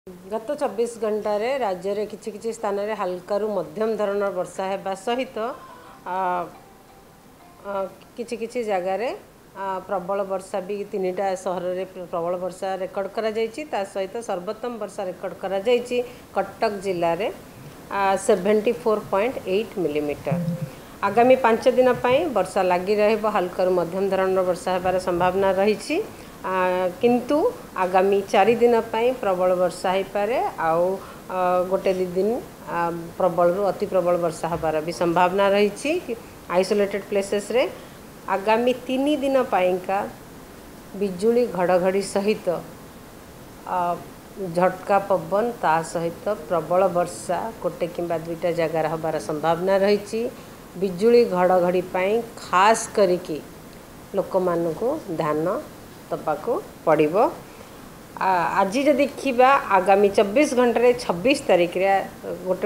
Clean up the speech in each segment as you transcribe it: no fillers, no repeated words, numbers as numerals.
गत 24 घंटे राज्य में किसी स्थान में हल्का मध्यम धरण वर्षा होगा सहित किसी जगार प्रबल वर्षा भी 3टा सहर में प्रबल वर्षा रेकर्ड करा सहित सर्वोत्तम वर्षा रेकर्ड करा कटक जिले में 74.8 मिलीमीटर। आगामी 5 दिन वर्षा लगी हल्का मध्यम धरण वर्षा होबार संभावना रही किंतु आगामी 4 दिन प्रबल वर्षा हो पारे आउ गोटे 2 दिन प्रबल रु अति प्रबल वर्षा होबार भी संभावना रही आइसोलेटेड प्लेसेस रे। आगामी 3 दिन का बिजुली घड़घड़ी सहित झटका पवन ता सहित प्रबल वर्षा गोटे किंबा 2टा जगार होबार संभावना रही। बिजुली घड़घड़ी खास करिकी लोक मानकु ध्यान दबाकू पड़िबो। आज जब देखा आगामी 24 घंटे 26 तारीख रे गोटे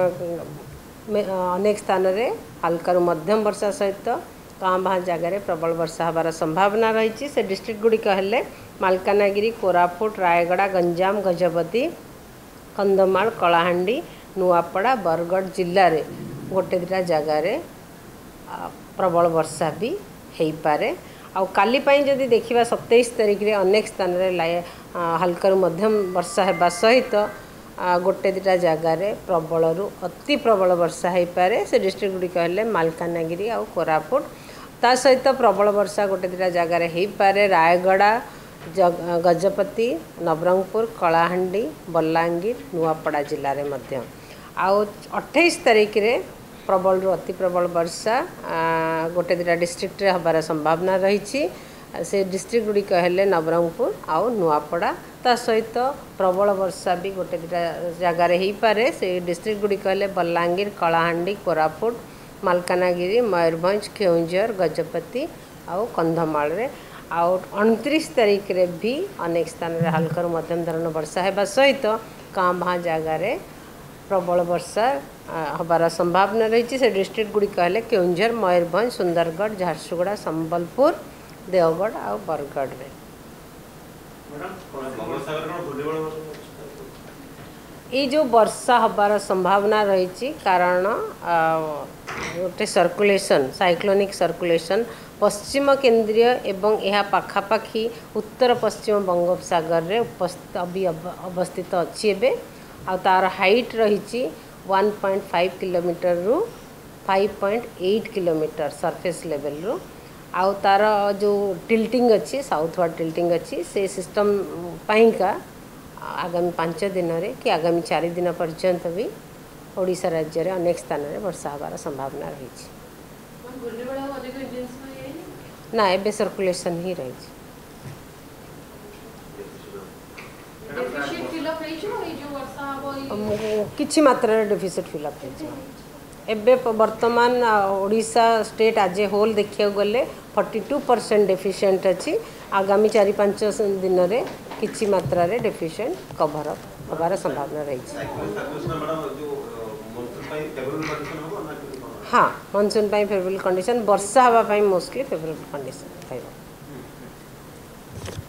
अनेक स्थान रे हल्का मध्यम वर्षा सहित काँ भाँ जगार प्रबल वर्षा होबार संभावना रही। से डिस्ट्रिक्ट गुड़िक हेले मालकानगिरी, कोरापुट, रायगड़ा, गंजाम, गजपति, कंधमाल, कलाहांडी, नुआपड़ा, बरगढ़ जिले में गोटे 2टा जगार प्रबल वर्षा भी हो पारे। आउ काली जदि देखा 27 तारीख रे अनेक स्थान रे हल्का मध्यम वर्षा होगा सहित गोटे 2टा जगार प्रबल रु अति प्रबल वर्षा हो पारे। से डिस्ट्रिक्ट गुड़िक हेले मालकानगिरी आउ कोरापुट ता सहित प्रबल वर्षा गोटे 2टा जगार हो पारे रायगड़ा, गजपति, नवरंगपुर, कलाहांडी, बलांगीर, नुआपड़ा जिले में मध्य। आउ 28 तारीख रे प्रबल रु अति प्रबल वर्षा गोटे 2टा डिस्ट्रिक्ट रे होबार संभावना रही। से डिस्ट्रिक्ट गुड़िक हेले नवरंगपुर आउ नुआपड़ा ता सहित प्रबल वर्षा भी गोटे 2टा जगार हो पारे। से डिस्ट्रिक्ट गुड़िक हेले बलांगीर, कलाहांडी, कोरापुट, मालकानगिरी, मयूरभंज, केउंझर, गजपति आउ कंधमाल रे। आउ 29 तारीख रे भी अनेक स्थान रे हल्का मध्यम धरण वर्षा होगा सहित काँ भाँ जगार प्रबल वर्षा होबार संभावना रही। से डिस्ट्रिक्ट गुड़िक हेले केउंझर, मयूरभंज, सुंदरगढ़, झारसुगुड़ा, संबलपुर, देवगढ़ आउ बरगढ़ रे। ये जो वर्षा होबार संभावना रही कारण गोटे सर्कुलेशन साइक्लोनिक सर्कुलेशन पश्चिम केंद्रीय एवं यह पाखापाखी उत्तर पश्चिम बंगोपसागर रे अवस्थित अच्छी एबे आ तार हाइट रही 1.5 किलोमीटर रु 5.8 किलोमीटर सरफेस लेवल रु। आउ तार जो टिल्टिंग अच्छी साउथवर्ड टिल्टिंग अच्छी से सिस्टम पाइका आगामी 5 दिन रे कि आगामी 4 दिन पर्यंत भी ओडिशा राज्य रे अनेक स्थान रे वर्षा होबार संभावना रही ना एबे सर्कुलेशन ही रही। किछि मात्रा डेफिसिट फिलअप एबे वर्तमान ओडिशा स्टेट आज होल देखिया गले 42% डेफिशिएंट अच्छी। आगामी 4-5 दिन रे किछि मात्रा रे डेफिशिएंट कवर अप होबार संभावना रही। हाँ मानसून फेवरेबल कंडीशन वर्षा हवा मोस्टली फेवरेबल कंडीशन।